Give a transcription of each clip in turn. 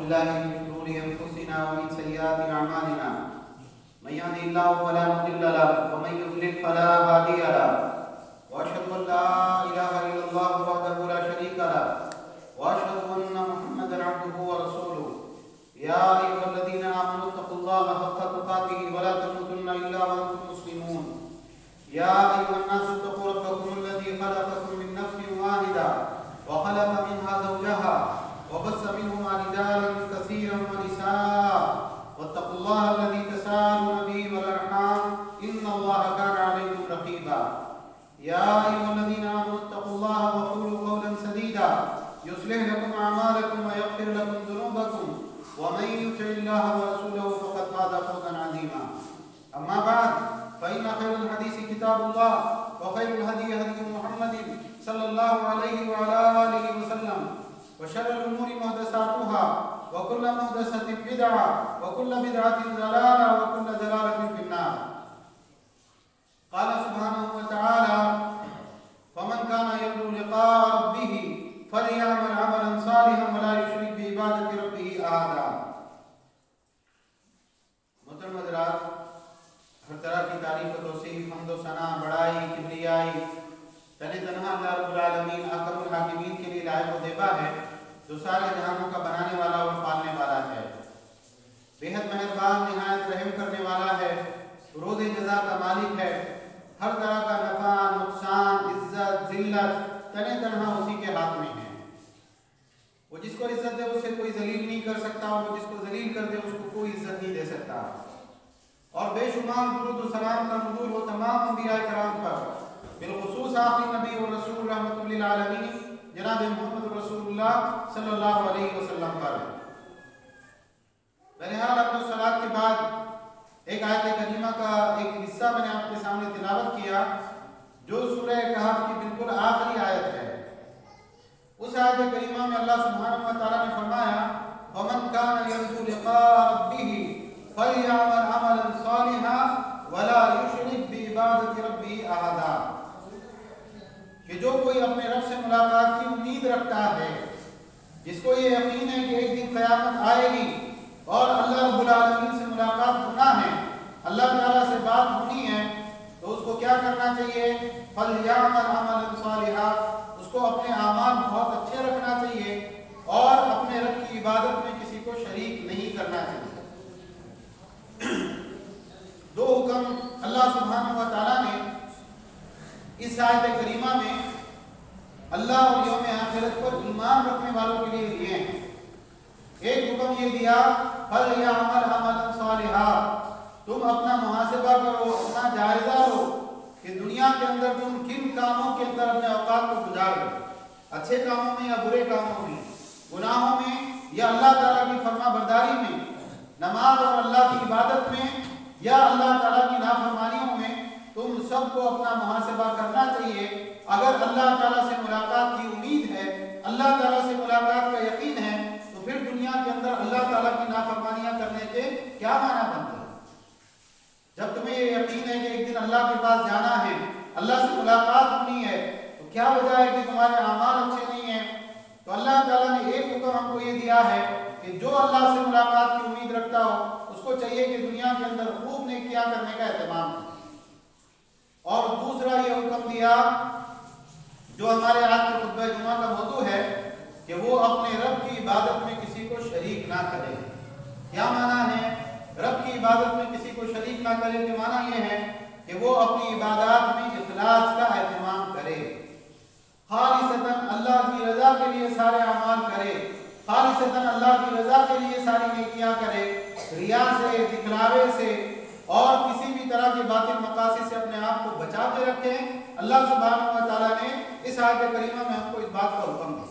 بالله من شرور أنفسنا ومن سيئات أعمالنا من يهده الله فلا مضل له ومن يضلل فلا هادي له وأشهد أن لا إله إلا الله وحده لا شريك له وأشهد أن محمدا عبده ورسوله يا أيها الذين آمنوا اتقوا الله حق تقاته ولا تموتن إلا وأنتم مسلمون يا أيها الناس اتقوا ربكم الذي خلقكم من نفس واحدة وخلق منها زوجها وبث منهما رجالا كثيرا ونساء واتقوا الله الذي تساءلون به والأرحام إن الله كان عليكم رقيبا يا أيها الذين آمنوا اتقوا الله وقولوا قولا سديدا يصلح لكم أعمالكم ويغفر لكم ذنوبكم ومن يطع الله ورسوله فقد فاز فوزا عظيما أما بعد فإن خير الحديث كتاب الله وخير الهدي هدي محمد صلى الله عليه وعلى آله وسلم وشر الأمور محدثاتها وكل محدثة بدعة وكل بدعة ضلالة وكل ضلالة في النار. قال سبحانه وتعالى فمن كان يرجو لقاء ربه فليعمل عملا صالحا ولا يشرك بعبادة ربه أحدا. محترم حضرات، ہر طرح کی تعریف و توصیف، حمد و ثنا، بڑائی، کبریائی تنہا اللہ رب العالمین اکرم الحاکمین کے لیے لائق و دیبا ہے، جو سارے جہانوں کا بنانے والا اور پالنے والا ہے، بے حد مہربان، نہایت رحم کرنے والا ہے، روز جزا کا مالک ہے، ہر طرح کا نفع، نقصان، عزت، ذلت تنہا اسی کے ہاتھ میں ہے. وہ جس کو عزت دے اسے کوئی ذلیل نہیں کر سکتا، اور وہ جس کو ذلیل کر دے اس کو کوئی عزت نہیں دے سکتا. اور بے شمار درود و سلام کا نزول ہو تمام انبیاء کرام پر، بالخصوص آخری نبی اور رسول رحمت للعالمین جناب محمد رسول اللہ صلی اللہ علیہ وسلم پر. بہرحال اپنے صلاۃ کے بعد ایک آیت کریمہ کا ایک حصہ میں نے آپ کے سامنے تلاوت کیا، جو سورہ کہف کی بالکل آخری آیت ہے. اس آیت کریمہ میں اللہ سبحانہ و تعالیٰ نے فرمایا وَمَنْ كَانَ يَرْجُو لِقَاءَ رَبِّهِ فَلْيَعْمَلْ عَمَلًا صَالِحًا وَلَا يُشْرِكْ بِعِبَادَةِ رَبِّهِ أَحَدًا. کہ جو کوئی اپنے رب سے ملاقات کی امید رکھتا ہے، جس کو یہ یقین ہے کہ ایک دن قیامت آئے گی اور اللہ رب العالمین سے ملاقات ہونا ہے، اللہ تعالیٰ سے بات ہونی ہے، تو اس کو کیا کرنا چاہیے؟ فَلْيَعْمَلْ عَمَلًا صَالِحًا، اس کو اپنے اعمال بہت اچھے رکھنا چاہیے اور اپنے رب کی عبادت میں کسی کو شریک نہیں کرنا چاہیے. دو حکم اللہ سبحانہ و تعالیٰ نے اس آیت کریمہ میں اللہ اور یوم آخرت پر ایمان رکھنے والوں کے لیے دیے ہیں. ایک حکم یہ دیا فَلْيَعْمَلْ عَمَلًا صَالِحًا، تم اپنا محاسبہ کرو، اپنا جائزہ لو کہ دنیا کے اندر تم کن کاموں کے اندر اپنے اوقات کو گزار دو، اچھے کاموں میں یا برے کاموں میں، گناہوں میں یا اللہ تعالیٰ کی فرما برداری میں، نماز اور اللہ کی عبادت میں یا اللہ تعالیٰ کی نافرمانیوں میں. تم سب کو اپنا محاسبہ کرنا چاہیے. اگر اللہ تعالیٰ سے ملاقات کی امید ہے، اللہ تعالیٰ سے ملاقات کا یقین ہے، تو پھر دنیا کے اندر اللہ تعالیٰ کی نافرمانیاں کرنے کے کیا معنی بنتے ہیں؟ جب تمہیں یہ یقین ہے کہ ایک دن اللہ کے پاس جانا ہے، اللہ سے ملاقات ہونی ہے، تو کیا وجہ ہے کہ تمہارے اعمال اچھے نہیں ہیں؟ تو اللہ تعالیٰ نے ایک حکم ہم کو یہ دیا ہے کہ جو اللہ سے ملاقات کی امید رکھتا ہو اس کو چاہیے کہ دنیا کے اندر خوب نیکیاں کرنے کا اہتمام کرے. اور دوسرا یہ حکم دیا جو ہمارے آج کے خطبہ جمعہ کا موضوع ہے کہ وہ اپنے رب کی عبادت میں کسی کو شریک نہ کرے. کیا معنی ہے رب کی عبادت میں کسی کو شریک نہ کرے؟ کہ معنی یہ ہے کہ وہ اپنی عبادات میں اخلاص کا اہتمام کرے، خالصتاً اللہ کی رضا کے لیے سارے اعمال کرے، خالصتاً اللہ کی رضا کے لیے ساری نیکیاں کرے، ریا سے، دکھلاوے سے اور کسی بھی طرح کے باطل مقاصد سے اپنے آپ کو بچا کے رکھیں. اللہ سبحانہ و تعالیٰ نے اس آیت کریمہ میں ہم کو اس بات کا حکم دیا.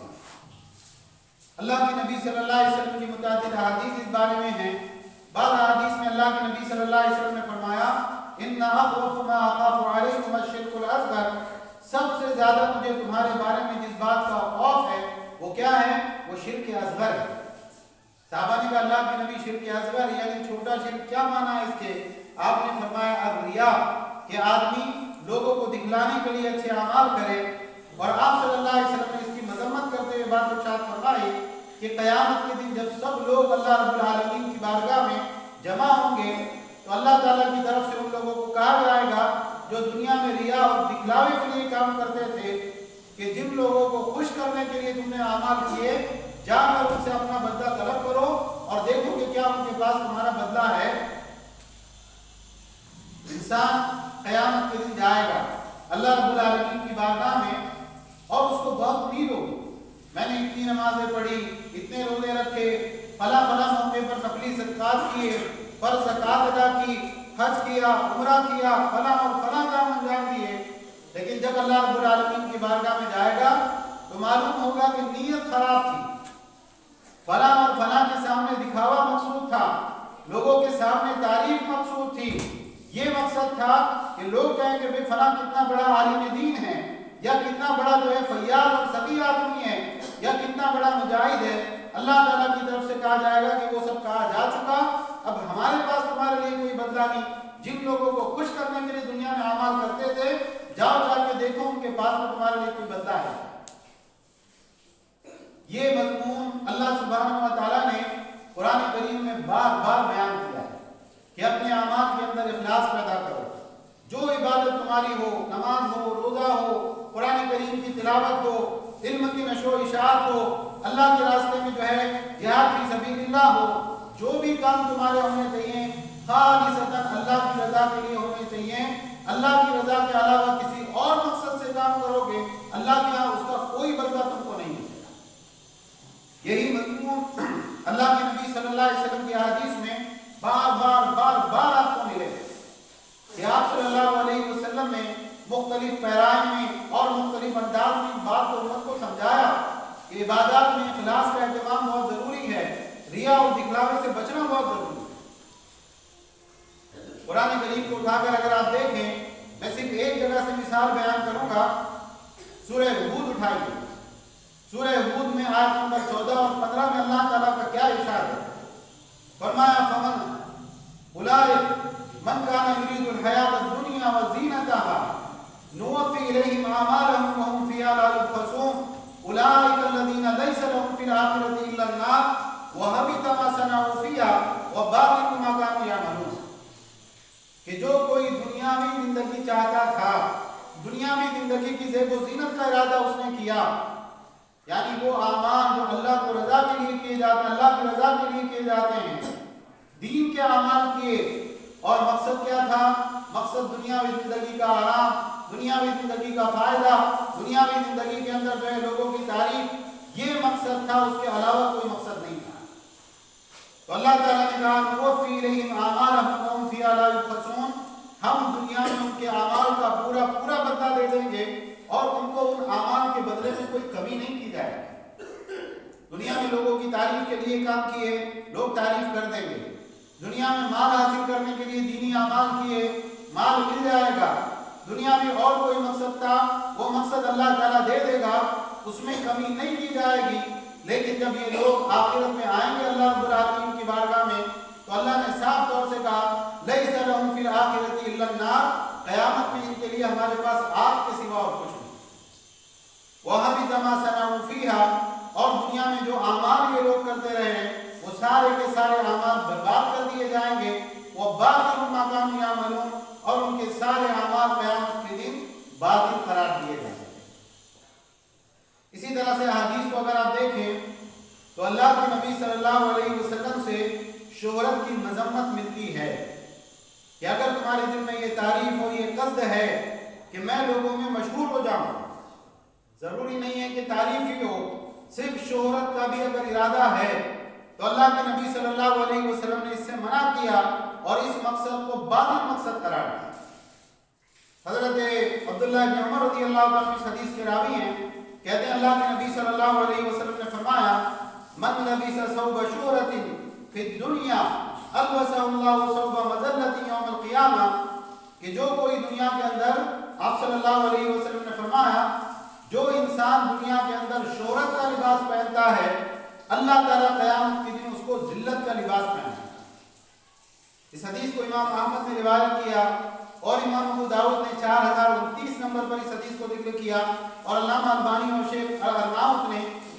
اللہ کے نبی صلی اللہ علیہ وسلم کی متعدد احادیث اس بارے میں ہیں. بعض احادیث میں اللہ کے نبی صلی اللہ علیہ وسلم نے فرمایا ان اخوف ما اخاف علیکم الشرک الاصغر، سب سے زیادہ مجھے تمہارے بارے میں جس بات کا خوف ہے وہ کیا ہے؟ وہ شرک اصغر ہے. صحابہ نے کہا اللہ کے نبی شرک اصغر یعنی چھوٹا شرک کیا معنی ہے اس کے؟ آپ نے فرمایا الریا، کہ آدمی لوگوں کو دکھلانے کے لیے اچھے اعمال کرے. اور آپ صلی اللہ علیہ وسلم نے اس کی مذمت کرتے ہوئے بات ارشاد فرمائی کہ قیامت کے دن جب سب لوگ اللہ رب العالمین کی بارگاہ میں جمع ہوں گے تو اللہ تعالیٰ کی طرف سے ان لوگوں کو کہا جائے گا جو دنیا میں ریا اور دکھلاوے کے لیے کام کرتے تھے کہ جن لوگوں کو خوش کرنے کے لیے تم نے اعمال کیے جا کر ان سے اپنا بدلہ طلب کرو اور دیکھو کہ کیا ان کے پاس تمہارا بدلہ ہے۔ انسان قیامت کے دن جائے گا اللہ رب العالمین کی بارگاہ میں اور اس کو بہت امید ہوگی، میں نے اتنی نمازیں پڑھی، اتنے روزے رکھے، فلاں فلاں موقع پر نفلی صدقات کیے، فرض زکات ادا کی، حج کیا، عمرہ کیا، فلاں اور فلاں کام انجام دیے، لیکن جب اللہ رب العالمین کی بارگاہ میں جائے گا تو معلوم ہوگا کہ نیت خراب تھی، فلاں اور فلاں کے سامنے دکھاوا مقصود تھا، لوگوں کے سامنے تعریف مقصود تھی، یہ مقصد تھا کہ لوگ کہیں کہ فلاں کتنا بڑا عالم دین ہے، یا کتنا بڑا جو ہے فیاض اور سخی آدمی ہے، یا کتنا بڑا مجاہد ہے۔ اللہ تعالیٰ کی طرف سے کہا جائے گا کہ وہ سب کہا جا چکا، اب ہمارے پاس تمہارے لیے کوئی بدلہ نہیں، جن لوگوں کو خوش کرنے کے لیے دنیا میں اعمال کرتے تھے جاؤ جا کے دیکھو ان کے پاس میں تمہارے لیے کوئی بدلہ ہے۔ یہ مضمون اللہ سبحانہ و تعالیٰ نے قرآن کریم میں بار بار بیان کیا ہے کہ اپنے اعمال کے اندر اخلاص پیدا کرو، جو عبادت تمہاری ہو، نماز ہو، روزہ ہو، قرآن کریم کی تلاوت ہو، علم کی نشر و اشاعت ہو، اللہ کے راستے میں جو ہے جہاد فی سبیل اللہ ہو، جو بھی کام تمہارے ہونے چاہیے خالصتاً اللہ کی رضا کے لیے ہونے چاہیے، اللہ کی رضا کے علاوہ کسی اور مقصد سے کام کرو گے اللہ کے یہاں اس کا کوئی بدلہ تم کو نہیں ملے گا۔ یہی مضمون اللہ کے نبی صلی اللہ علیہ وسلم کی حدیث میں بار بار آپ کو ملے کہ آپ صلی اللہ علیہ وسلم نے مختلف پیرائن میں اور مختلف انداز میں بات کو امت کو سمجھایا کہ عبادات میں اخلاص کا اہتمام بہت ضروری ہے، ریا اور دکھلاوے سے بچنا بہت ضروری ہے۔ قرآن کریم کو اٹھا کر اگر آپ دیکھیں، میں صرف ایک جگہ سے مثال بیان کروں گا، سورہ ہود اٹھائیے، سورہ ہود میں آیت نمبر 14 اور 15 میں اللہ تعالیٰ کا کیا ارشاد ہے؟ فرمایا فمن اولئک من کان یرید الحیات الدنیا وزینتها نوفی الیہم اعمالهم وهم فیہا لا یبخسون اولئک الذین لیس لهم فی الآخرۃ الا النار وحبط ما صنعوا فیہا وباطل ما کانوا یعملون، کہ جو کوئی دنیاوی زندگی چاہتا تھا، دنیاوی زندگی کی زیب و زینت کا ارادہ اس نے کیا، یعنی وہ اعمال جو اللہ کو رضا کے لیے کیے جاتے ہیں، اللہ کی رضا کے لیے کیے جاتے ہیں، دین کے اعمال کیے، اور مقصد کیا تھا؟ مقصد دنیاوی زندگی کا آرام، دنیاوی زندگی کا فائدہ، دنیاوی زندگی کے اندر جو ہے لوگوں کی تعریف، یہ مقصد تھا، اس کے علاوہ کوئی مقصد نہیں تھا۔ تو اللہ تعالیٰ نے کہا نوفی الیہم اعمالہم وہم فیہا لا یبخسون، ہم دنیا میں ان کے اعمال کا پورا بدلہ دے دیں گے اور ان کو ان اعمال کے بدلے میں کوئی کمی نہیں کی جائے گی۔ دنیا میں لوگوں کی تعریف کے لیے کام کیے، لوگ تعریف کر دیں گے، دنیا میں مال حاصل کرنے کے لیے دینی اعمال کیے، مال مل جائے گا، دنیا میں اور کوئی مقصد تھا، وہ مقصد اللہ تعالیٰ دے دے گا، اس میں کمی نہیں کی جائے گی۔ لیکن جب یہ لوگ آخرت میں آئیں گے اللہ رب العالمین کی بارگاہ میں تو اللہ نے صاف طور سے کہا لیس لہم فی الآخرۃ الا النار، قیامت میں ان کے لیے ہمارے پاس آگ کے سوا اور کچھ نہیں۔ وحبط ما صنعوا فیہا، اور دنیا میں جو اعمال یہ لوگ کرتے رہے وہ سارے کے سارے اعمال برباد کر دیے جائیں گے، وباطل ما کانوا یعملون، اور ان کے سارے اعمال قیامت کے دن باطل قرار دیے جائیں گے۔ اسی طرح سے حدیث کو اگر آپ دیکھیں تو اللہ کے نبی صلی اللہ علیہ وسلم سے شہرت کی مذمت ملتی ہے کہ اگر تمہارے دل میں یہ تعریف اور یہ قصد ہے کہ میں لوگوں میں مشہور ہو جاؤں، ضروری نہیں ہے کہ تعریف ہی ہو، صرف شہرت کا بھی اگر ارادہ ہے تو اللہ کے نبی صلی اللہ علیہ وسلم نے اس سے منع کیا اور اس مقصد کو باطل مقصد قرار دیا۔ حضرت عبداللہ بن عمر رضی اللہ عنہ اس حدیث کے راوی ہیں، کہتے ہیں اللہ کے نبی صلی اللہ علیہ وسلم نے فرمایا من لبس ثوب شہرت فی الدنیا البسہ اللہ ثوب مذلت یوم القیامہ، کہ جو کوئی دنیا کے اندر، آپ صلی اللہ علیہ وسلم نے فرمایا جو انسان دنیا کے اندر شہرت کا لباس پہنتا ہے اللہ تعالیٰ قیامت کے دن اس کو ذلت کا لباس پہنائے گا۔ اس حدیث کو امام احمد نے روایت کیا اور امام ابو داؤد نے 4029 نمبر پر اس حدیث کو ذکر کیا، اور علامہ البانی اور شیخ الارناؤت نے اس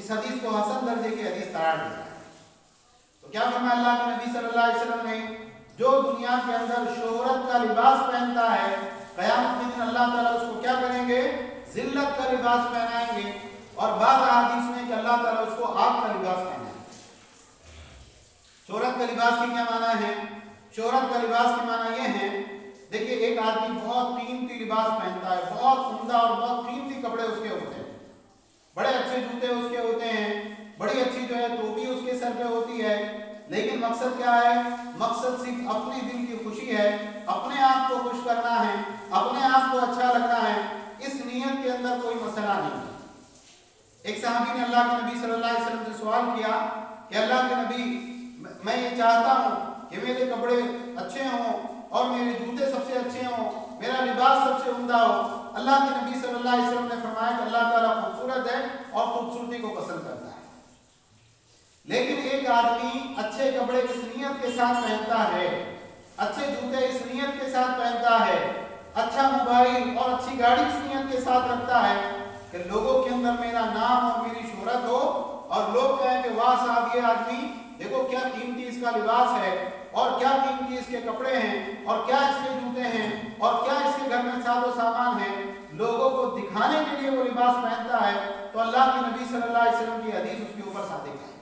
इस हदीस को हसन दर्जे की हदीस करार दिया। तो क्या फरमाया अल्लाह के नबी सल्लल्लाहु अलैहि वसल्लम ने, जो दुनिया के अंदर शोहरत का लिबास पहनता है, क़यामत के दिन अल्लाह ताला उसको क्या करेंगे, जिल्लत का लिबास पहनाएंगे। और बाद हदीस में कि अल्लाह ताला उसको आग का लिबास पहनाएंगे। शोहरत का लिबास की क्या माना है? शोहरत का लिबास की माना यह है, देखिए एक आदमी बहुत कीमती लिबास पहनता है, बहुत उम्दा और बहुत कीमती कपड़े उसके होते हैं, बड़े अच्छे जूते उसके होते हैं, बड़ी अच्छी जो है टोपी उसके सर पे होती है, लेकिन मकसद क्या है? मकसद सिर्फ अपने दिल की खुशी है, अपने आप को खुश करना है, अपने आप को अच्छा लगना है। इस नियत के अंदर कोई मसला नहीं। एक सहाबी ने अल्लाह के नबी सल्लल्लाहु अलैहि वसल्लम से सवाल किया कि अल्लाह के नबी, मैं ये चाहता हूँ कि मेरे कपड़े अच्छे हों और मेरे जूते सबसे अच्छे हों, मेरा लिबास सबसे उम्दा हो। अल्लाह के नबी सल्लल्लाहु अलैहि वसल्लम ने फरमाया कि अल्लाह ताला खूबसूरत है और खूबसूरती को पसंद करता है। लेकिन एक आदमी अच्छे कपड़े इस नियत के साथ पहनता है, अच्छे जूते इस नियत के साथ पहनता है, अच्छा मोबाइल और अच्छी गाड़ी इस नियत के साथ रखता है कि लोगों के अंदर मेरा नाम और मेरी शोहरत हो और लोग कहें कि वाह साहब, ये आदमी देखो क्या कीमती इसका लिबास है और क्या कीमती इसके कपड़े हैं और क्या इसके जूते हैं और क्या इसके घर में साजो सामान है। लोगों को दिखाने के लिए वो लिबास पहनता है, तो अल्लाह के नबी सल्लल्लाहु अलैहि वसल्लम की हदीस उसके ऊपर सादिक है।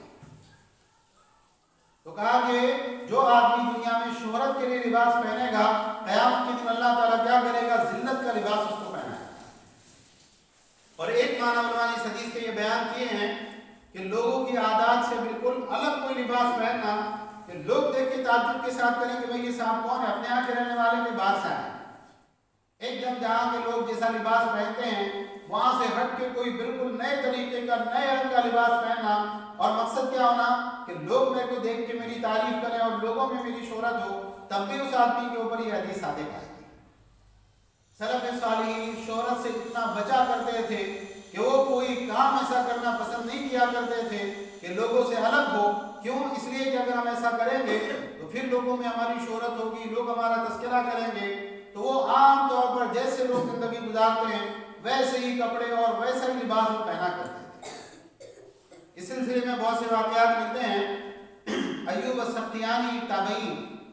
तो कहा कि जो आदमी दुनिया में शोहरत के लिए लिबास पहनेगा, क़यामत के दिन अल्लाह ताला क्या करेगा, जिल्लत का लिबास उसको पहनाएगा। और एक माना उलमा ने इस हदीस के ये बयान किए हैं कि लोगों की आदत से बिल्कुल अलग कोई लिबास पहनना कि लोग देख के ताज्जुब के साथ करें कि भाई ये साहब कौन है, अपने यहाँ के रहने वाले के बादशाह है। एकदम जहाँ के लोग जैसा लिबास पहनते हैं वहां से हट के कोई बिल्कुल नए तरीके का, नए रंग का लिबास पहनना, और मकसद क्या होना कि लोग मेरे को देख के मेरी तारीफ करें और लोगों में मेरी शोहरत हो, तब भी उस आदमी के ऊपर ये हदीस सादिक आएगी। सलफ़ सालिहीन शोहरत से इतना बचा करते थे कि वो कोई काम ऐसा करना पसंद नहीं किया करते थे कि लोगों से अलग हो। क्यों? इसलिए कि अगर हम ऐसा करेंगे तो फिर लोगों में हमारी शोहरत होगी, लोग हमारा तस्करा करेंगे। तो वो आम तौर पर जैसे लोग जिंदगी गुजारते हैं वैसे ही कपड़े और वैसा ही लिबास वो पहना करते थे। इस सिलसिले में बहुत से वाक़यात मिलते हैं। अय्यूब अस्सख्तियानी ताबई,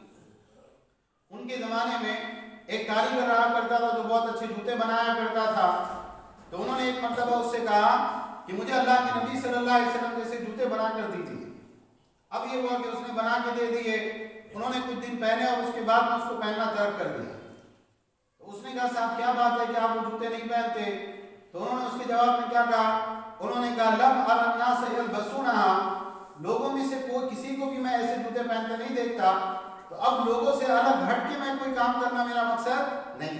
उनके ज़माने में एक कारीगर रहा करता था जो बहुत अच्छे जूते बनाया करता था। तो उन्होंने एक मर्तबा उससे कहा कि मुझे अल्लाह के नबी सल्लल्लाहु अलैहि वसल्लम जैसे जूते बना कर दीजिए। अब ये हुआ कि उसने बना के दे दिए, उन्होंने कुछ दिन पहने और उसके बाद में उसको पहनना तर्क कर दिया। तो उसने कहा साहब क्या बात है कि आप वो जूते नहीं पहनते? तो उन्होंने उसके जवाब में क्या कहा? उन्होंने कहा लम अरन्नास यल्बसूना, लोगों में से कोई किसी को भी मैं ऐसे जूते पहनते नहीं देखता, तो अब लोगों से अलग हट के मैं कोई काम करना मेरा मकसद नहीं।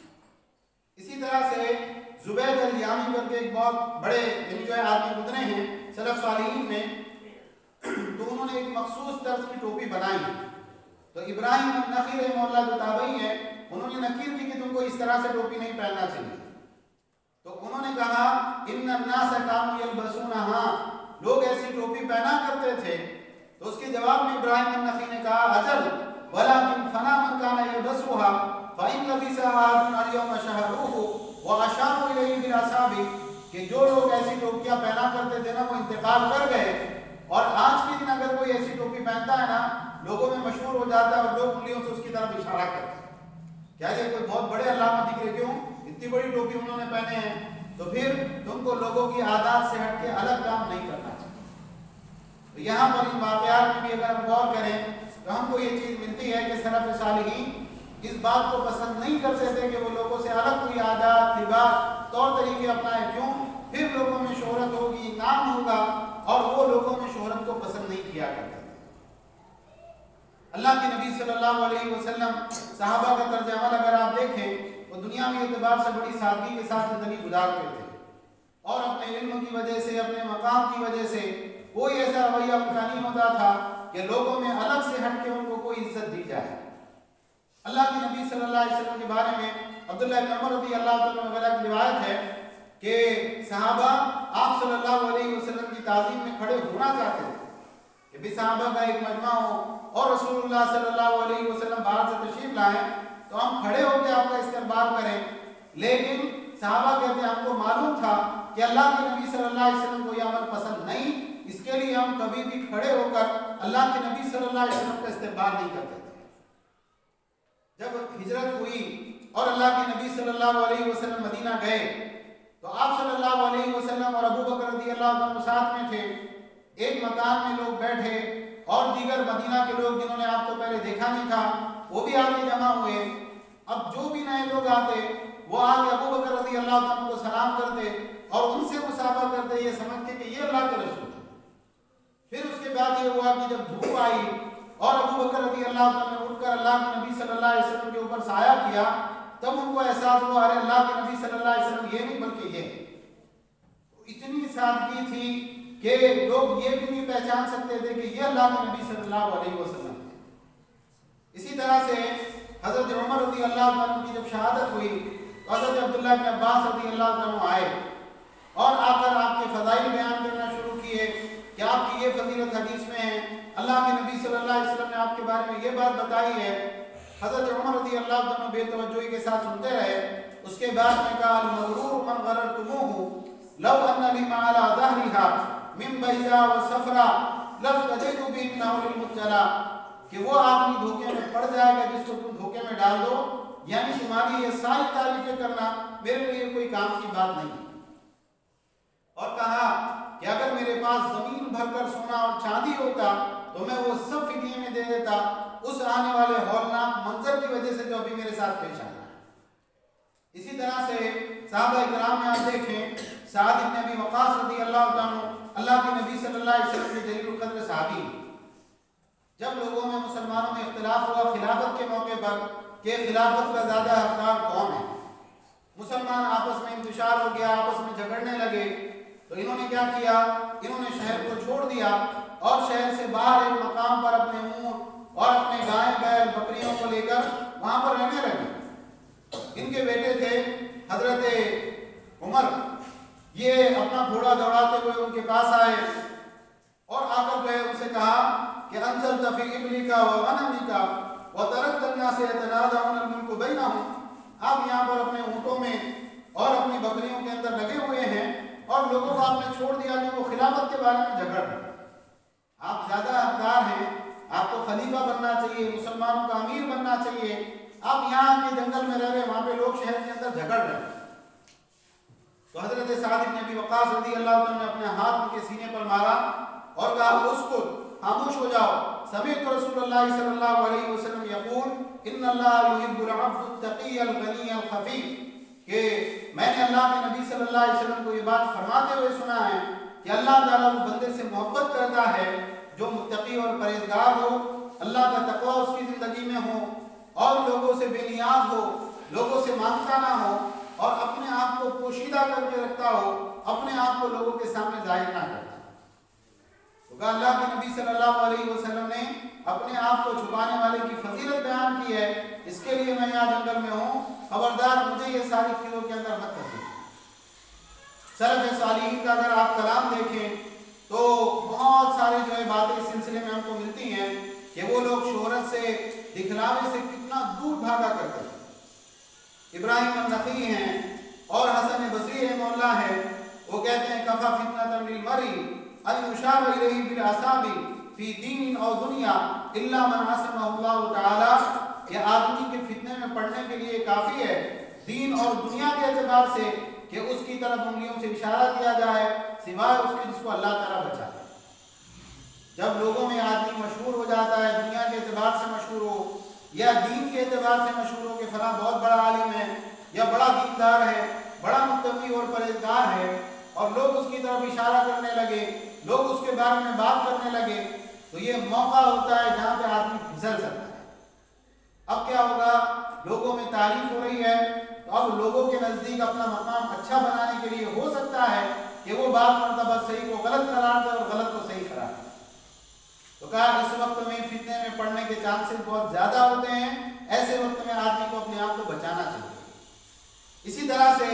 इसी तरह से जुबैद अल-यामी करके एक बहुत बड़े यानी जो है आदमी गुजरे हैं सलफ सालिहीन में, तो उन्होंने एक मखसूस तर्ज की टोपी बनाई। तो इब्राहिम नखी रहमहुल्लाह जो ताबई है, उन्होंने नकीर की कि तुमको इस तरह से टोपी नहीं पहनना चाहिए। तो उन्होंने कहा इन्नन्नास कानू यल्बसूनहा, लोग ऐसी टोपी पहना करते थे। तो उसके जवाब में इब्राहिम नखी ने कहा अजल वलाकिन फना मन काना यल्बसूहा फ़इन लबिसा आदुन अल-यौम शहरुहु व अशारु इलैहि बिल असाबि, कि जो लोग ऐसी टोपियां पहना करते थे ना वो इंतकाल कर गए, और आज के दिन अगर कोई ऐसी टोपी पहनता है ना लोगों में मशहूर हो जाता है और लोग उंगलियों से उसकी तरफ इशारा करते हैं। क्या ये कोई बहुत बड़े अल्लामा दिख रहे? क्यों इतनी बड़ी टोपी उन्होंने पहने हैं? तो फिर तुमको लोगों की आदत से हट के अलग काम नहीं करना चाहिए। तो यहाँ पर इन वाक़यात में भी अगर हम गौर करें तो हमको ये चीज़ मिलती है कि सलफ़ सालिहीन इस बात को पसंद नहीं करते थे कि वो लोगों से अलग कोई आदत, लिबास, तौर तरीके अपनाएं। क्यों? फिर लोगों में शोहरत होगी, नाम होगा, और वो लोगों में शोहरत को पसंद नहीं किया करते। अल्लाह के नबी सल्लल्लाहु अलैहि वसल्लम सहाबा का तर्ज अमल अगर आप देखें तो दुनिया में एतबार से बड़ी सादगी के साथ जिंदगी गुजारते थे, और अपने इल्म की वजह से, अपने मकाम की वजह से कोई ऐसा रवैया उनका नहीं होता था कि लोगों में अलग से हट के उनको कोई इज्जत दी जाए। अल्लाह के नबी सल्लल्लाहु अलैहि वसल्लम के बारे में अब्दुल्लाह इब्न उमर रज़ियल्लाहु अन्हु वगैरह की रिवायत है कि सहाबा आप सल्लल्लाहु अलैहि वसल्लम की ताज़ीम में खड़े होना चाहते थे कि भी सहाबा का एक मजमा हो और रसूलुल्लाह सल्लल्लाहु अलैहि वसल्लम बाहर से तशरीफ लाएं तो हम खड़े होकर आपका इस्तकबाल करें। लेकिन सहाबा कहते हैं हमको मालूम था کہ اللہ کے نبی صلی اللہ علیہ وسلم کو یہ عمل پسند نہیں، اس کے لیے ہم کبھی بھی کھڑے ہو کر اللہ کے نبی صلی اللہ علیہ وسلم کا استقبال نہیں کرتے تھے۔ جب ہجرت ہوئی اور اللہ کے نبی صلی اللہ علیہ وسلم مدینہ گئے تو آپ صلی اللہ علیہ وسلم اور ابو بکر رضی اللہ عنہ ساتھ میں تھے۔ ایک مکان میں لوگ بیٹھے اور دیگر مدینہ کے لوگ جنہوں نے آپ کو پہلے دیکھا نہیں تھا وہ بھی آگے جمع ہوئے۔ اب جو بھی نئے لوگ آتے وہ آگے ابو بکر رضی اللہ عنہ کو سلام کرتے اور ان سے مصافحہ کرتے، یہ سمجھ کے کہ یہ اللہ کے رسول ہے۔ پھر اس کے بعد یہ ہوا کہ جب دھوپ آئی اور ابو بکر رضی اللہ عنہ نے اٹھ کر اللہ کے نبی صلی اللہ علیہ وسلم کے اوپر سایہ کیا، تب ان کو احساس ہوا ارے اللہ کے نبی صلی اللہ علیہ وسلم یہ نہیں بلکہ یہ۔ اتنی سادگی تھی کہ لوگ یہ بھی نہیں پہچان سکتے تھے کہ یہ اللہ کے نبی صلی اللہ علیہ وسلم ہے۔ اسی طرح سے حضرت عمر رضی اللہ عنہ کی جب شہادت ہوئی تو حضرت عبداللہ بن عباس رضی اللہ عنہ آئے اور آ کر آپ کے فضائل بیان کرنا شروع کیے کہ آپ کی یہ فضیلت حدیث میں ہے، اللہ کے نبی صلی اللہ علیہ وسلم نے آپ کے بارے میں یہ بات بتائی ہے۔ حضرت عمر رضی اللہ عنہ بے توجہی کے ساتھ سنتے رہے۔ اس کے بعد میں کہا المغرور من غررتموہ لو ان لما على ظهرها من بيضاء وصفراء لفتدت بانه للمبتلى، کہ وہ آدمی دھوکے میں پڑ جائے گا جس کو تم دھوکے میں ڈال دو، یعنی تمہاری یہ ساری تعریفیں کرنا میرے لیے کوئی کام کی بات نہیں۔ اور کہا کہ اگر میرے پاس زمین بھر کر سونا اور چاندی ہوتا تو میں وہ سب فدیے میں دے دیتا اس آنے والے ہولناک منظر کی وجہ سے جو ابھی میرے ساتھ پیش آیا ہے۔ اسی طرح سے صحابہ اکرام میں آپ دیکھیں، سعد بن ابی وقاص رضی اللہ عنہ اللہ کے نبی صلی اللہ علیہ وسلم کے جلیل القدر صحابی، جب لوگوں میں مسلمانوں میں اختلاف ہوا خلافت کے موقع پر کہ خلافت کا زیادہ حقدار کون ہے، مسلمان آپس میں انتشار ہو گیا، آپس میں جھگڑنے لگے، تو انہوں نے کیا کیا، انہوں نے شہر کو چھوڑ دیا اور شہر سے باہر ایک مقام پر اپنے اونٹ اور اپنے گائے بیل بکریوں کو لے کر وہاں پر رہنے لگے۔ ان کے بیٹے تھے حضرت عمر، یہ اپنا گھوڑا دوڑاتے ہوئے ان کے پاس آئے اور آ کر جو ہے ان سے کہا کہ انزلت فی ابلک و غنمک وترکت الناس یتنازعون الملک بینہم، آپ یہاں پر اپنے اونٹوں میں اور اپنی بکریوں کے اندر لگے ہوئے ہیں اور لوگوں کو آپ نے چھوڑ دیا کہ وہ خلافت کے بارے میں جھگڑ رہے ہیں۔ آپ زیادہ حقدار ہیں، آپ کو خلیفہ بننا چاہیے، مسلمانوں کا امیر بننا چاہیے، آپ یہاں کے جنگل میں رہ رہے، وہاں پہ لوگ شہر کے اندر جھگڑ رہے ہیں۔ تو حضرت سعد بن ابی وقاص رضی اللہ عنہ نے اپنے ہاتھ ان کے سینے پر مارا اور کہا اسکت، خاموش ہو جاؤ، سمعت رسول اللہ صلی اللہ علیہ وسلم یقول ان اللہ یحب العبد التقی الغنی الخفی، کہ میں نے اللہ کے نبی صلی اللہ علیہ وسلم کو یہ بات فرماتے ہوئے سنا ہے کہ اللہ تعالیٰ وہ بندے سے محبت کرتا ہے جو متقی اور پرہیزگار ہو، اللہ کا تقوی اس کی زندگی میں ہو اور لوگوں سے بے نیاز ہو، لوگوں سے مانگتا نہ ہو اور اپنے آپ کو پوشیدہ کر کے رکھتا ہو، اپنے آپ کو لوگوں کے سامنے ظاہر نہ کرتا۔ تو کہا اللہ کے نبی صلی اللہ علیہ وسلم نے اپنے آپ کو چھپانے والے کی فضیلت بیان کی ہے، اس کے لیے میں یہاں جنگل میں ہوں، خبردار مجھے یہ ساری چیزوں کے اندر مت پھنسیے۔ سلف صالحین کا اگر آپ کلام دیکھیں تو بہت سارے جو ہے باتیں اس سلسلے میں ہم کو ملتی ہیں کہ وہ لوگ شہرت سے، دکھلاوے سے کتنا دور بھاگا کرتے ہیں۔ ابراہیم النخعی ہیں اور حسن بصری رحمہ اللہ ہے، وہ کہتے ہیں کفا فتنۃ للمرء ان یشار الیہ بالاصابع فی دین اور دنیا الا من عصمہ اللہ تعالی، یہ آدمی کے فتنے میں پڑنے کے لیے کافی ہے دین اور دنیا کے اعتبار سے کہ اس کی طرف انگلیوں سے اشارہ کیا جائے سوائے اس کے جس کو اللہ تعالیٰ بچا ہے۔ جب لوگوں میں آدمی مشہور ہو جاتا ہے، دنیا کے اعتبار سے مشہور ہو یا دین کے اعتبار سے مشہور ہو کہ فلاں بہت بڑا عالم ہے یا بڑا دیندار ہے، بڑا متقی اور پرہیزگار ہے، اور لوگ اس کی طرف اشارہ کرنے لگے، لوگ اس کے بارے میں بات کرنے لگے، تو یہ موقع ہوتا ہے جہاں پہ آدمی پھسل سکتا ہے۔ اب کیا ہوگا، لوگوں میں تعریف ہو رہی ہے تو اب لوگوں کے نزدیک اپنا مقام اچھا بنانے کے لیے ہو سکتا ہے کہ وہ بعض مرتبہ صحیح کو غلط قرار دے اور غلط کو صحیح قرار دے۔ تو کہا اس وقت میں فتنے میں پڑنے کے چانسز بہت زیادہ ہوتے ہیں، ایسے وقت میں آدمی کو اپنے آپ کو بچانا چاہیے۔ اسی طرح سے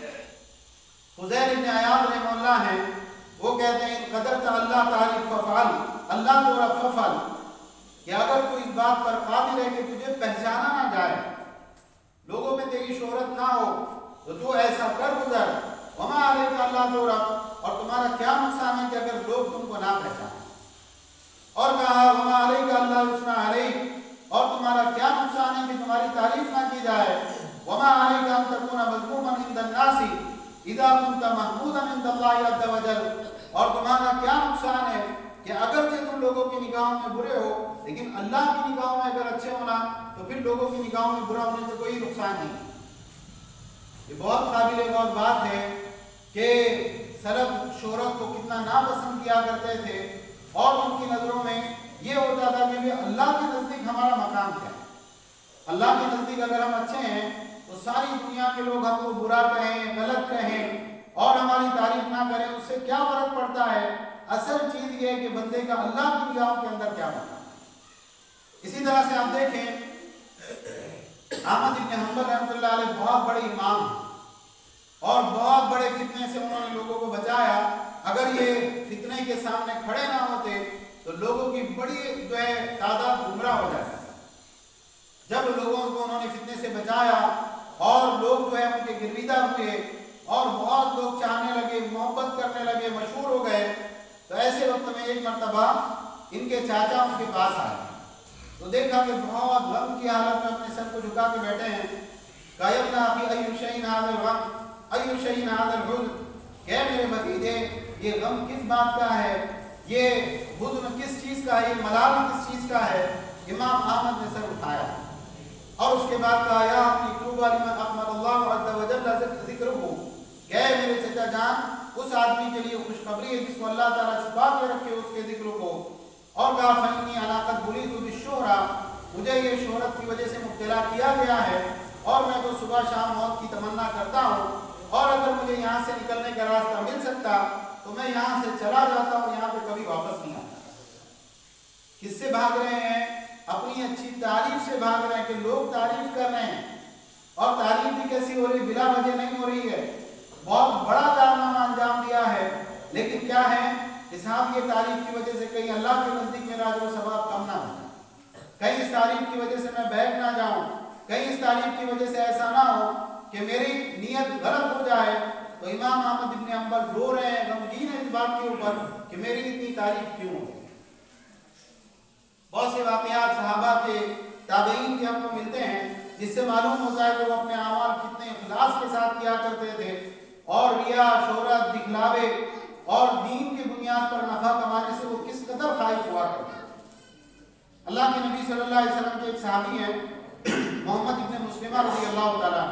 فضیل بن عیاض رحمہ اللہ ہیں، وہ کہتے ہیں قدرت اللہ تعالی ففعل، اللہ تو رب ففعل، کہ اگر کوئی اس بات پر قادر ہے کہ تجھے پہچانا نہ جائے، لوگوں میں تیری شہرت نہ ہو، تو تو ایسا کر گزر वमा अलैका अल्ला तुरब, और तुम्हारा क्या नुकसान है कि अगर लोग तुमको ना पहचाने। और कहा वमा अलैका अल्ला युस्ना अलैक, और तुम्हारा क्या नुकसान है कि तुम्हारी तारीफ ना की जाए। वमा अलैका अन तकूना मज़मूमन इंदन्नासी इज़ा कुन्ता महमूदन इंदल्लाहि अज़्ज़ व जल, और तुम्हारा क्या नुकसान है कि अगर तुम लोगों की निगाहों में बुरे हो लेकिन अल्लाह की निगाहों में अगर अच्छे होना, तो फिर लोगों की निगाहों में बुरा होने से कोई नुकसान नहीं। ये बहुत काबिल गौर बात है कि सलफ शोहरत को कितना नापसंद किया करते थे, और उनकी नज़रों में ये होता था कि अल्लाह के नज़दीक हमारा मकाम क्या है। अल्लाह के नज़दीक अगर हम अच्छे हैं तो सारी दुनिया के लोग हमको बुरा कहें, गलत कहें और हमारी तारीफ ना करें, उससे क्या फर्क पड़ता है। असल चीज ये है कि बंदे का अल्लाह की निगाहों के अंदर क्या मकाम है। इसी तरह से आप देखें अहमद इब्न हंबल रहमतुल्लाह अलैह बहुत बड़े इमाम और बहुत बड़े फितने से उन्होंने लोगों को बचाया। अगर ये फितने के सामने खड़े ना होते तो लोगों की बड़ी जो है तादाद गुमराह हो जाती। जब लोगों को उन्होंने फितने से बचाया और लोग जो है उनके गिरविदा हुए और बहुत लोग चाहने लगे, मोहब्बत करने लगे, मशहूर हो गए, तो ऐसे वक्त में एक मर्तबा इनके चाचा उनके पास आए तो देखा कि बहुत गम की हालत में अपने सर को झुका के बैठे हैं। कायबना फी अय्यु शैइन हाज़ल गम अय्यु शैइन हाज़ल हुज़्न, क्या मेरे भतीजे ये गम किस बात का है, ये हुज़्न किस चीज़ का है, ये मलाल किस चीज़ का है। इमाम अहमद ने सर उठाया और उसके बाद कहा या अपनी कुर्बा लिमन अकमलल्लाहु अज़्ज़ व जल्ल ज़िक्रुहु, क्या मेरे चचा जान उस आदमी के लिए खुशखबरी है जिसको अल्लाह ताला छुपा के रखे उसके जिक्र को। और कहा फन्नी अलाक़त बुलीतु बिश्शोहरा, मुझे ये शोहरत की वजह से मुब्तला किया गया है और मैं तो सुबह शाम मौत की तमन्ना करता हूँ, और अगर मुझे यहाँ से निकलने का रास्ता मिल सकता तो मैं यहाँ से चला जाता हूँ, यहाँ पे कभी वापस नहीं आता। किससे भाग रहे हैं? अपनी अच्छी तारीफ से भाग रहे हैं कि लोग तारीफ कर रहे हैं, और तारीफ भी कैसी हो रही, बिला वजह नहीं हो रही है। बहुत बड़ा कारनामा अंजाम दिया है, लेकिन क्या है हिसाब ये तारीफ की वजह से कहीं अल्लाह के नजदीक मेरा जो सवाब कम ना हो, कहीं इस तारीफ की वजह से मैं बहक ना जाऊं, कहीं इस तारीफ की वजह से ऐसा ना हो कि मेरी नीयत गलत हो जाए। तो इमाम अहमद इब्न हंबल रो रहे हैं, गमगीन है इस बात के ऊपर कि मेरी इतनी तारीफ क्यों हो। बहुत से वाकयात सहाबा के, ताबईन के हमको मिलते हैं जिससे मालूम होता है कि वो अपने अमाल कितने इखलास के साथ किया करते थे और रिया, शोहरत, दिखलावे और दीन की बुनियाद पर नफा कमाने से वो किस कदर खाइफ हुआ करते थे। अल्लाह के नबी सल्लल्लाहु अलैहि वसल्लम के एक सहाबी हैं मोहम्मद इब्न मुस्लिमा रज़ियल्लाहु ताला,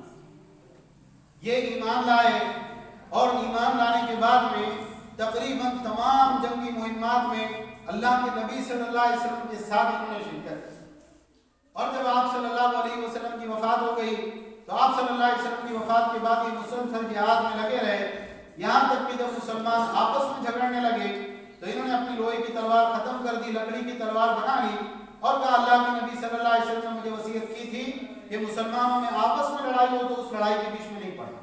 ये ईमान लाए और ईमान लाने के बाद में तकरीबन तमाम जंगी मुहिम्मात में अल्लाह के नबी सल्लल्लाहु अलैहि वसल्लम के साथ इन्होंने शिरकत की। और जब आप सल्लल्लाहु अलैहि वसल्लम की वफात हो गई तो आप सल्लल्लाहु अलैहि वसल्लम की वफात के बाद ये मुसलसल जिहाद में लगे रहे, यहाँ तक कि जब मुसलमान आपस में झगड़ने लगे तो इन्होंने अपनी लोहे की तलवार खत्म कर दी, लकड़ी की तलवार बना ली और कहा अल्लाह के नबी सल्लल्लाहु अलैहि वसल्लम ने मुझे वसीयत की थी कि मुसलमानों में आपस में लड़ाई हो तो उस लड़ाई के बीच में नहीं पड़ना।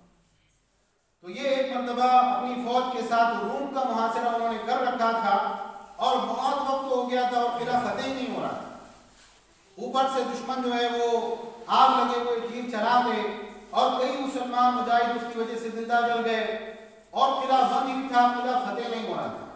तो ये एक मर्तबा अपनी फौज के साथ रूम का मुहासरा उन्होंने कर रखा था और बहुत वक्त हो गया था और किला फतेह नहीं हो रहा। ऊपर से दुश्मन जो है वो आग लगे हुए तीर चला दे और कई मुसलमान मुजाहिद उसकी वजह से जिंदा जल गए और किला बंद ही था, किला फतेह नहीं हो रहा था।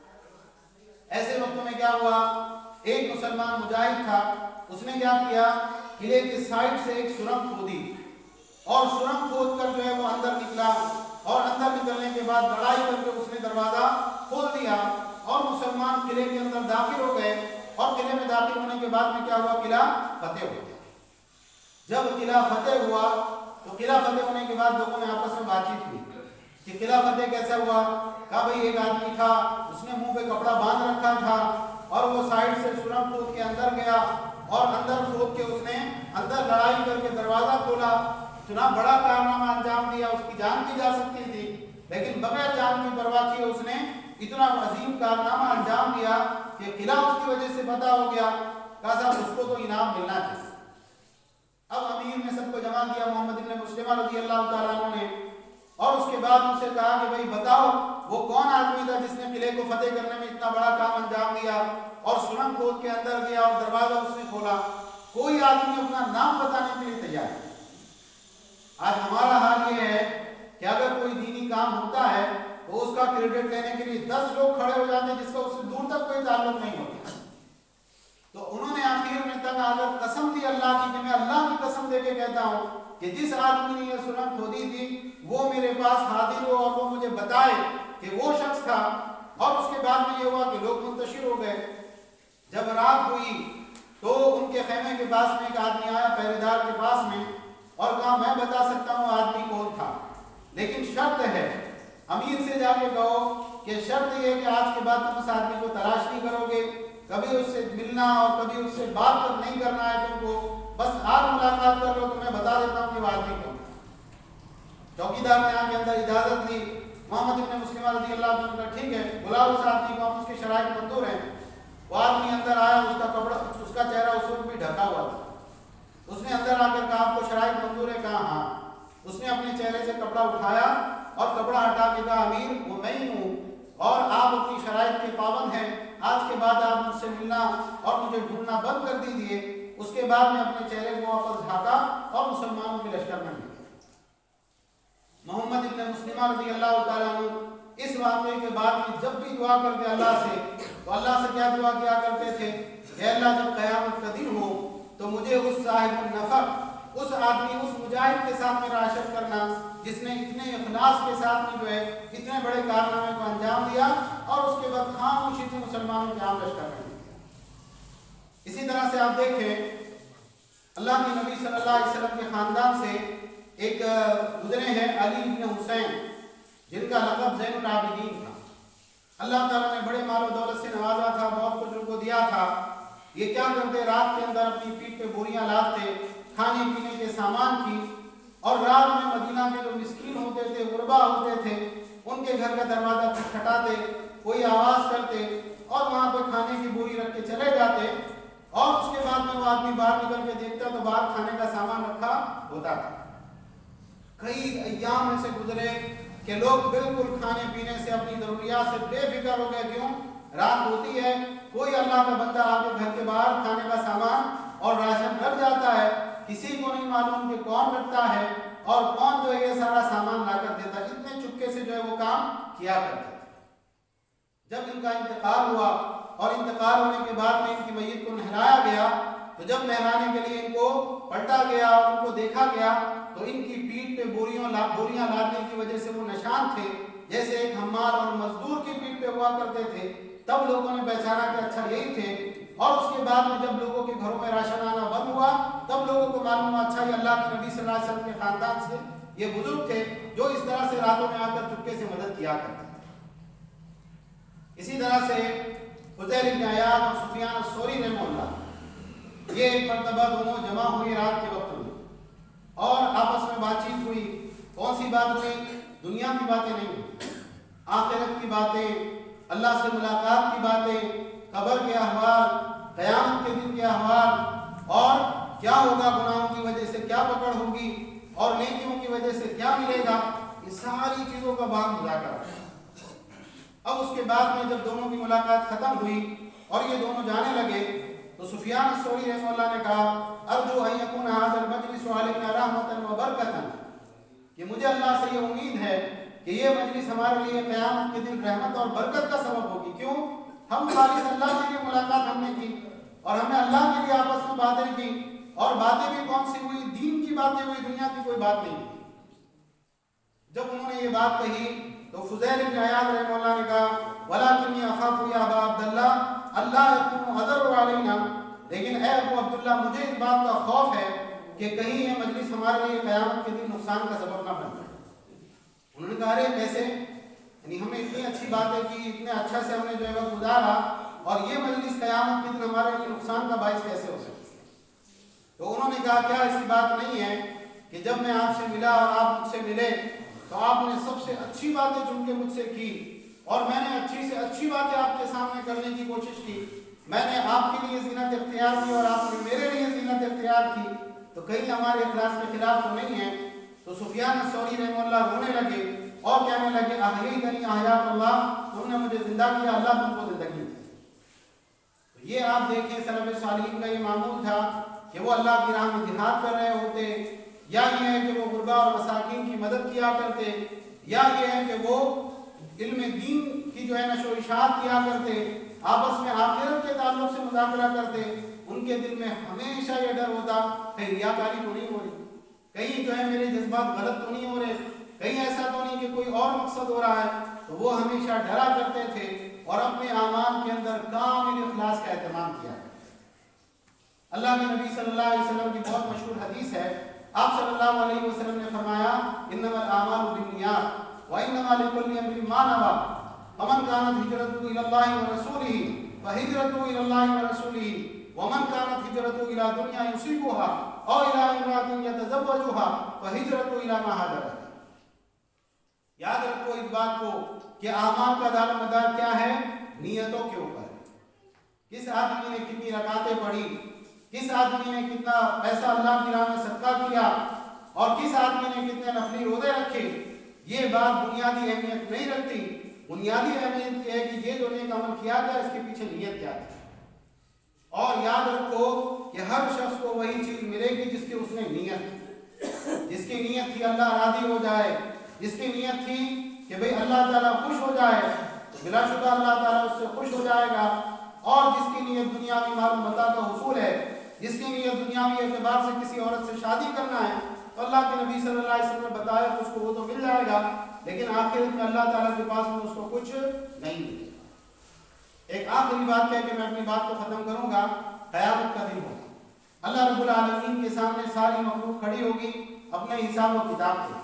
ऐसे वक्त में क्या हुआ, एक मुसलमान मुजाहिद था, उसने क्या किया, किले के साइड से एक सुरंग खोदी और सुरंग खोद कर जो है वो अंदर निकला और अंदर निकलने के बाद लड़ाई करके उसने दरवाजा खोल दिया और मुसलमान किले के अंदर दाखिल हो गए और किले में दाखिल होने के बाद में क्या हुआ, किला फतेह हो गया। जब किला फतेह हुआ तो किला फतेह होने के बाद लोगों में आपस में बातचीत हुई कि किला फतेह कैसा हुआ। कहा भाई एक आदमी था, उसने मुंह पे कपड़ा बांध रखा था और वो साइड से सुरंग खोद के अंदर गया और अंदर खोद के उसने अंदर लड़ाई करके दरवाजा खोला। इतना बड़ा कारनामा अंजाम दिया, उसकी जान की जा सकती थी लेकिन बगैर जान की परवाह किए उसने इतना अजीम कारनामा अंजाम दिया कि किला उसकी वजह से पता हो गया। कहा साहब उसको तो इनाम मिलना चाहिए। अब अमीर ने सबको जमा किया, मोहम्मद इब्न मुस्लिमा रज़ियल्लाहु ताला अन्हु ने, और उसके बाद उनसे कहा कि भाई बताओ वो कौन आदमी था जिसने किले को फतेह करने में इतना बड़ा काम अंजाम दिया और सुरंग खोद के अंदर गया और दरवाजा उसने खोला। कोई आदमी अपना नाम बताने के लिए तैयार है। आज हमारा हाल ये है कि کہ اگر کوئی دینی کام ہوتا ہے تو اس کا کریڈٹ لینے کے لیے 10 لوگ کھڑے ہو جاتے ہیں جس کا اس سے دور تک کوئی تعلق نہیں ہوتا. تو انہوں نے آخر میں تک اگر قسم دی اللہ کی کہ میں اللہ کی قسم دے کے کہتا ہوں کہ جس آدمی نے یہ سنت کھودی تھی وہ میرے پاس حاضر ہو اور وہ مجھے بتائے کہ وہ شخص تھا. اور اس کے بعد میں یہ ہوا کہ لوگ منتشر ہو گئے. جب رات ہوئی تو ان کے خیمے کے پاس میں ایک آدمی آیا پہرے دار کے پاس میں اور کہا میں بتا سکتا ہوں آدمی کون تھا، لیکن شرط ہے امیر سے جا کے کہو کہ شرط یہ ہے کہ آج کے بعد تم اس آدمی کو تلاش نہیں کرو گے، کبھی اس سے ملنا اور کبھی اس سے بات نہیں کرنا ہے تم کو، بس آج ملاقات کر لو تو میں بتا دیتا ہوں کہ وہ آدمی کون. چوکیدار نے آ کے اندر اجازت دی. محمد ابن مسلمہ رضی اللہ عنہ نے کہا ٹھیک ہے بلاؤ اس آدمی کو، ہم اس کی شرائط منظور ہیں. وہ آدمی اندر آیا، اس کا کپڑا اس کا چہرہ اس وقت بھی ڈھکا ہوا تھا. اس نے اندر آ کر کہا آپ کو شرائط منظور ہے؟ کہا ہاں. اس نے اپنے چہرے سے کپڑا اٹھایا اور کپڑا ہٹا کے کہا امیر وہ میں ہی ہوں اور آپ اپنی شرائط کے پابند ہیں، آج کے بعد آپ مجھ سے ملنا اور مجھے ڈھونڈنا بند کر دیجیے. اس کے بعد میں اپنے چہرے کو واپس ڈھانکا اور مسلمانوں کے لشکر میں گیا. محمد ابن مسلمہ رضی اللہ تعالیٰ عنہ اس واقعے کے بعد میں جب بھی دعا کرتے اللہ سے تو اللہ سے کیا دعا کیا کرتے تھے کہ اللہ جب قیامت کا دن ہو تو مجھے اس صاحب النفق، اس آدمی، اس مجاہد کے ساتھ میرا عشر کرنا جس نے اتنے اخلاص کے ساتھ میں جو ہے اتنے بڑے کارنامے کو انجام دیا اور اس کے بعد خاموشی سے مسلمانوں کے عام لشکر میں. اسی طرح سے آپ دیکھیں اللہ کے نبی صلی اللہ علیہ وسلم کے خاندان سے ایک گزرے ہیں علی بن حسین جن کا لقب زین العابدین تھا. اللہ تعالیٰ نے بڑے مال و دولت سے نوازا تھا، بہت کچھ ان کو دیا تھا. یہ کیا کرتے رات کے اندر اپنی پیٹھ پہ بوریاں لادتے کھانے پینے کے سامان کی اور رات میں مدینہ کے جو مسکین ہوتے تھے، غربا ہوتے تھے، ان کے گھر کا دروازہ کھٹکھٹاتے، کوئی آواز کرتے اور وہاں پہ کھانے کی بوری رکھ کے چلے جاتے اور اس کے بعد میں وہ آدمی باہر نکل کے دیکھتا تو باہر کھانے کا سامان رکھا ہوتا تھا. کئی ایام ایسے گزرے کہ لوگ بالکل کھانے پینے سے اپنی ضروریات سے بے فکر ہو گئے. کیوں؟ رات ہوتی ہے، کوئی اللہ کا بندہ آپ کے گھر کے باہر کھانے کا سامان اور راشن رکھ جاتا ہے، کسی کو نہیں معلوم کہ کون رکھتا ہے اور کون جو ہے یہ سارا سامان لا کر دیتا ہے. اتنے چپکے سے جو ہے وہ کام کیا کرتے تھے. جب ان کا انتقال ہوا اور انتقال ہونے کے بعد میں ان کی میت کو نہلایا گیا تو جب نہلانے کے لیے ان کو پلٹا گیا اور ان کو دیکھا گیا تو ان کی پیٹھ پہ بوریاں لادنے کی وجہ سے وہ نشان تھے جیسے ایک حمال اور مزدور کی پیٹھ پہ ہوا کرتے تھے. تب لوگوں نے پہچانا کہ اچھا یہی تھے. اور اس کے بعد میں جب لوگوں کے گھروں میں راشن آنا بند ہوا تب لوگوں کو معلوم ہوا اچھا یہ اللہ کے نبی صلی اللہ علیہ وسلم کے خاندان سے یہ بزرگ تھے جو اس طرح سے راتوں میں آ کر چپکے سے مدد کیا کرتے تھے. اسی طرح سے فضیل بن عیاض اور سفیان الثوری رحمہ اللہ یہ ایک مرتبہ دونوں جمع ہوئے رات کے وقت میں اور آپس میں بات چیت ہوئی. کون سی بات ہوئی؟ دنیا کی باتیں نہیں، آخرت کی باتیں، اللہ سے ملاقات کی باتیں، قبر کے احوال، قیامت کے دن کے احوال اور کیا ہوگا گناہوں کی وجہ سے کیا پکڑ ہوگی اور نیکیوں کی وجہ سے کیا ملے گا. یہ ساری چیزوں کا باہم مذاکرہ. اب اس کے بعد میں جب دونوں کی ملاقات ختم ہوئی اور یہ دونوں جانے لگے تو سفیان الثوری رحمہ اللہ نے کہا ارجو ان یکون ھذا المجلس علینا رحمۃ و برکۃ، کہ مجھے اللہ سے یہ امید ہے کہ یہ مجلس ہمارے لیے قیامت کے دن رحمت اور برکت کا سبب ہوگی. کیوں؟ ہم خالص اللہ کے لیے ملاقات ہم نے کی اور ہمیں اللہ کے لیے آپس میں باتیں کی اور باتیں بھی کون سی ہوئی؟ دین کی باتیں ہوئی، دنیا کی کوئی بات نہیں. جب انہوں نے یہ بات کہی تو فضیل بن عیاض رحمہ اللہ نے کہا ولکنی اخاف یا ابا عبداللہ اللہ یکون اضر علینا، لیکن اے ابو عبداللہ مجھے اس بات کا خوف ہے کہ کہیں یہ مجلس ہمارے لیے قیامت کے دن نقصان کا سبب نہ بن جائے. انہوں نے کہا ارے کیسے؟ یعنی ہمیں اتنی اچھی باتیں کی، اتنے اچھا سے ہم نے جو ہے وقت گزارا اور یہ مجلس قیامت کے دن ہمارے لیے نقصان کا باعث کیسے ہو سکتی ہے؟ تو انہوں نے کہا کیا ایسی بات نہیں ہے کہ جب میں آپ سے ملا اور آپ مجھ سے ملے تو آپ نے سب سے اچھی باتیں چن کے مجھ سے کی اور میں نے اچھی سے اچھی باتیں آپ کے سامنے کرنے کی کوشش کی. میں نے آپ کے لیے زینت اختیار کی اور آپ نے میرے لیے زینت اختیار کی، تو کہیں ہمارے اخلاص کے خلاف تو نہیں ہے؟ تو سفیان الثوری رحمہ اللہ رونے لگے اور کہنے لگے احییتنی احیاک اللہ، تم نے مجھے زندہ کیا، اللہ تم کو زندگی دی. تو یہ آپ دیکھیں سلف صالحین کا یہ معمول تھا کہ وہ اللہ کی راہ میں جہاد کر رہے ہوتے یا یہ ہے کہ وہ غربا اور مساکین کی مدد کیا کرتے، یا یہ ہے کہ وہ علم دین کی جو ہے نشر و اشاعت کیا کرتے، آپس میں آخرت کے تعلق سے مذاکرہ کرتے، ان کے دل میں ہمیشہ یہ ڈر ہوتا کہیں ریاکاری تو نہیں ہو رہی، کہیں جو ہے میرے جذبات غلط تو نہیں ہو رہے، کہیں ایسا تو نہیں کہ کوئی اور مقصد ہو رہا ہے. تو وہ ہمیشہ ڈرا کرتے تھے اور اپنے اعمال کے اندر کامل اخلاص کا اہتمام کیا. اللہ کے نبی صلی اللہ علیہ وسلم کی بہت مشہور حدیث ہے. آپ صلی اللہ علیہ وسلم نے فرمایا انما الاعمال بالنیات وانما لكل امرئ ما نوى فمن كانت هجرته الى الله ورسوله فهجرته الى الله ورسوله ومن كانت هجرته الى دنيا يصيبها او الى امرأة يتزوجها فهجرته الى ما هاجر إليه. یاد رکھو اس بات کو کہ اعمال کا دار و مدار کیا ہے؟ نیتوں کے اوپر. کس آدمی نے کتنی رکعتیں پڑھی، کس آدمی نے کتنا پیسہ اللہ کی راہ میں صدقہ کیا، اور کس آدمی نے کتنے نفلی روزے رکھے، یہ بات بنیادی اہمیت نہیں رکھتی. بنیادی اہمیت یہ ہے کہ یہ جو نیک عمل کیا گیا اس کے پیچھے نیت کیا تھی. اور یاد رکھو کہ ہر شخص کو وہی چیز ملے گی جس کی اس نے نیت تھی. جس کی نیت تھی اللہ راضی ہو جائے، جس کی نیت تھی کہ بھئی اللہ تعالیٰ خوش ہو جائے، تو بلا شبہ اللہ تعالیٰ اس سے خوش ہو جائے گا. اور جس کی نیت دنیاوی مال و متاع کا حصول ہے، جس کی نیت دنیاوی اعتبار سے کسی عورت سے شادی کرنا ہے، تو اللہ کے نبی صلی اللہ علیہ وسلم نے بتایا کہ اس کو وہ تو مل جائے گا، لیکن آخرت میں اللہ تعالیٰ کے پاس میں اس کو کچھ نہیں ملے گا. ایک آخری بات کہہ کے میں اپنی بات کو ختم کروں گا. قیامت کا دن ہوگا، اللہ رب العالمین کے سامنے ساری مخلوق کھڑی ہوگی اپنے حساب و کتاب کے.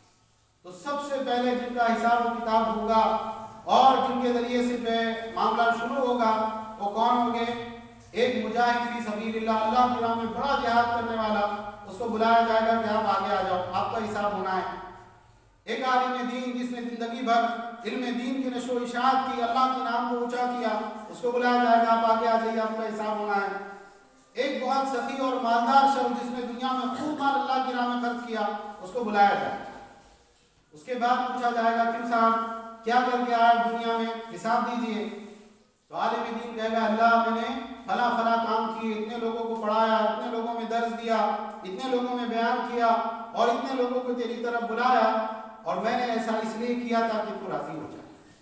تو سب سے پہلے جن کا حساب و کتاب ہوگا اور جن کے ذریعے سے معاملہ شروع ہوگا وہ کون ہوں گے؟ ایک مجاہد فی سبیل اللہ، اللہ کی راہ میں بڑا جہاد کرنے والا، اس کو بلایا جائے گا کہ آپ آگے آ جاؤ، آپ کا حساب ہونا ہے. ایک عالم دین جس نے زندگی بھر علم دین کی نشر و اشاعت کی، اللہ کے نام کو اونچا کیا، اس کو بلایا جائے گا آپ آگے آ جائیے، آپ کا حساب ہونا ہے. ایک بہت سخی اور مالدار شخص جس نے دنیا میں خوب مال اللہ کی راہ میں خرچ کیا، اس کو بلایا جائے گا. اس کے بعد پوچھا جائے گا کہ صاحب کیا کر کے آیا دنیا میں، حساب دیجئے. تو عالم دین کہے گا اللہ میں نے فلاں فلاں کام کیے، اتنے لوگوں کو پڑھایا، اتنے لوگوں میں درس دیا، اتنے لوگوں میں بیان کیا، اور اتنے لوگوں کو تیری طرف بلایا، اور میں نے ایسا اس لیے کیا تاکہ تو راضی ہو جائے.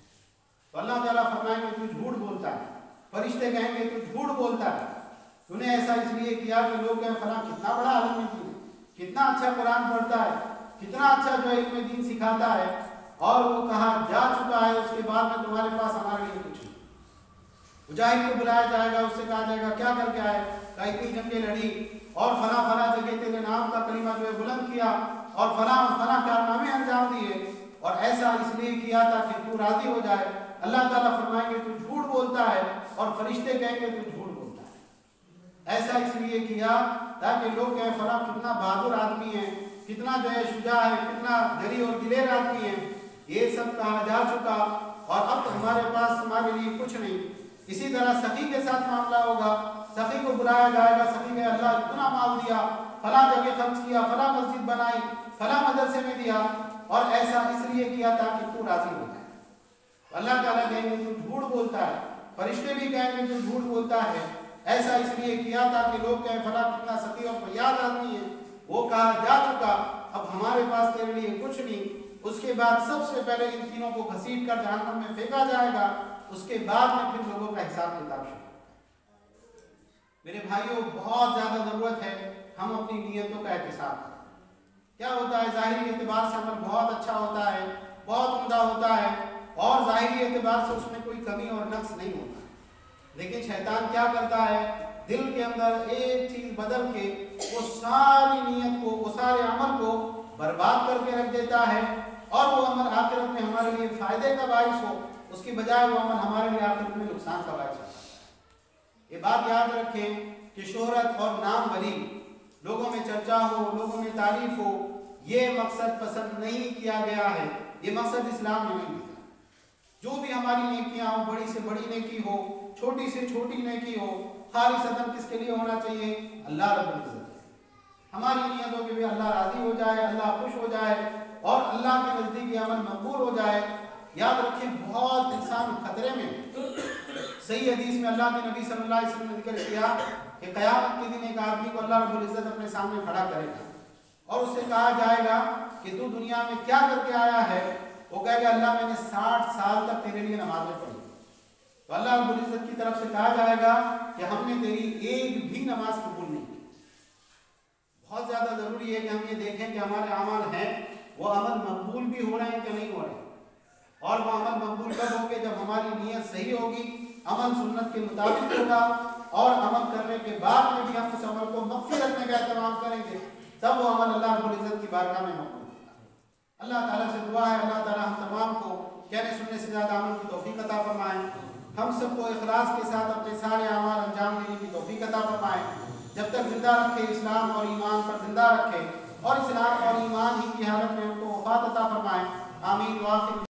تو اللہ تعالیٰ فرمائیں گے تو جھوٹ بولتا ہے. فرشتے کہیں گے تو جھوٹ بولتا ہے، تو نے ایسا اس لیے کیا کہ لوگ کہیں فلاں کتنا بڑا عالم دین ہے، کتنا اچھا قرآن پڑھتا ہے، کتنا اچھا جو علم دین سکھاتا ہے، اور وہ کہا جا چکا ہے، اس کے بعد میں تمہارے پاس ہمارے لیے کچھ نہیں. مجاہد کو بلایا جائے گا، اس سے کہا جائے گا کیا کر کے آئے، کہا اتنی جنگیں لڑی اور فلاں فلاں جگہ تیرے نام کا کلمہ جو ہے بلند کیا اور فلاں فلاں کارنامے انجام دیے، اور ایسا اس لیے کیا تاکہ تو راضی ہو جائے. اللہ تعالیٰ فرمائیں گے تو جھوٹ بولتا ہے، اور فرشتے کہیں گے تو جھوٹ بولتا ہے. ایسا اس لیے کیا تاکہ لوگ کہیں فلاں کتنا بہادر آدمی ہے، کتنا جو ہے شجاع ہے، کتنا جری اور دلیر آدمی ہے. یہ سب کہا جا چکا، اور اب ہمارے پاس ہمارے لیے کچھ نہیں. اسی طرح سخی کے ساتھ معاملہ ہوگا. سخی کو بلایا جائے گا، سخی نے اللہ اتنا مال دیا، فلاں جگہ خرچ کیا، فلاں مسجد بنائی، فلاں مدرسے میں دیا، اور ایسا اس لیے کیا تاکہ تو راضی ہو جائے. اللہ تعالیٰ کہیں گے تو جھوٹ بولتا ہے، فرشتے بھی کہیں گے تو جھوٹ بولتا ہے. ایسا اس لیے کیا تاکہ لوگ کہیں فلاں کتنا سخی اور فریاد آدمی ہے. وہ کہا جا چکا، اب ہمارے پاس تیرے لیے کچھ نہیں. اس کے بعد سب سے پہلے ان تینوں کو گھسیٹ کر جہنم میں پھینکا جائے گا. اس کے بعد میں پھر لوگوں کا حساب کتاب شروع. میرے بھائیوں، بہت زیادہ ضرورت ہے ہم اپنی نیتوں کا احتساب کریں. کیا ہوتا ہے ظاہری اعتبار سے عمل بہت اچھا ہوتا ہے، بہت عمدہ ہوتا ہے، اور ظاہری اعتبار سے اس میں کوئی کمی اور نقص نہیں ہوتا، لیکن شیطان کیا کرتا ہے، دل کے اندر ایک چیز بدل کے وہ ساری نیت کو، وہ سارے عمل کو برباد کر کے رکھ دیتا ہے، اور وہ عمل آخرت میں ہمارے لیے فائدے کا باعث ہو، اس کی بجائے وہ عمل ہمارے لیے آخرت میں نقصان کا باعث ہوتا ہے. یہ بات یاد رکھیں کہ شہرت اور نام بری، لوگوں میں چرچا ہو، لوگوں میں تعریف ہو، یہ مقصد پسند نہیں کیا گیا ہے. یہ مقصد اسلام میں نہیں ہے. جو بھی ہماری نیکیاں ہو، بڑی سے بڑی نیکی ہو، چھوٹی سے چھوٹی نیکی ہو، خالصتاً کس کے لیے ہونا چاہیے؟ اللہ رب العزت. ہماری نیت ہو کہ اللہ راضی ہو جائے، اللہ خوش ہو جائے، اور اللہ کے نزدیک یہ عمل مقبول ہو جائے. یاد رکھیں بہت انسان خطرے میں. صحیح حدیث میں اللہ کے نبی صلی اللہ علیہ وسلم نے ذکر کیا کہ قیامت کے دن ایک آدمی کو اللہ رب العزت اپنے سامنے کھڑا کرے گا. اور اس سے کہا جائے گا کہ تو دنیا میں کیا کر کے آیا ہے؟ وہ کہے گا اللہ میں نے 60 سال تک تیرے لیے نمازیں پڑھی۔ تو اللہ رب العزت کی طرف سے کہا جائے گا کہ ہم نے تیری ایک بھی نماز قبول نہیں کی۔ بہت زیادہ ضروری ہے کہ ہم یہ دیکھیں کہ ہمارے اعمال ہیں وہ عمل مقبول بھی ہو رہے ہیں کہ نہیں ہو رہے ہیں، اور وہ عمل مقبول کب ہوں گے؟ جب ہماری نیت صحیح ہوگی، عمل سنت کے مطابق ہوگا، اور عمل کرنے کے بعد میں بھی ہم اس عمل کو مغفرت رکھنے کا اہتمام کریں گے، تب وہ عمل اللہ رب العزت کی بارگاہ میں مقبول ہوگا۔ اللہ تعالیٰ سے دعا ہے اللہ تعالیٰ ہم تمام کو کہنے سننے سے زیادہ عمل کی توفیق عطا فرمائیں، ہم سب کو اخلاص کے ساتھ اپنے سارے اعمال انجام دینے کی توفیق عطا فرمائیں، جب تک زندہ رکھے اسلام اور ایمان پر زندہ رکھے، اور اسلام اور ایمان ہی کی حالت میں ہم کو وفات عطا فرمائیں۔ آمین۔ وآخر